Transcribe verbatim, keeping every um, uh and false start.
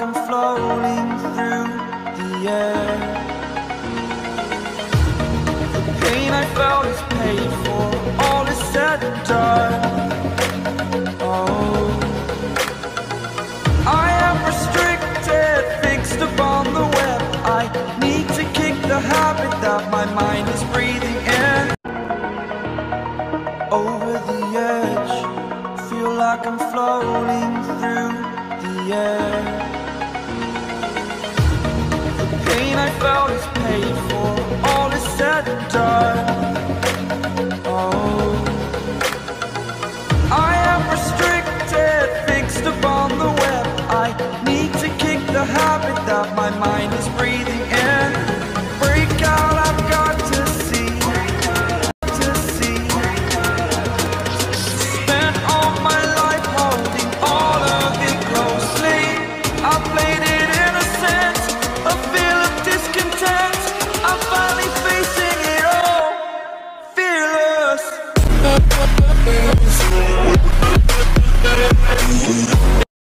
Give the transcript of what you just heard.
I'm floating through the air. The pain I felt is paid for, all is said and done. Oh, I am restricted, fixed upon the web. I need to kick the habit that my mind is breathing in. Over the edge, feel like I'm floating through the air. The pain I felt is paid for, all is said and done. Oh, I am restricted, fixed upon the web. I need to kick the habit that my mind is breathing in. Break out, I've got to see, to see. Spent all my life holding all of it closely. I played it innocent, a feel of discontent. I'm finally facing it all, fearless.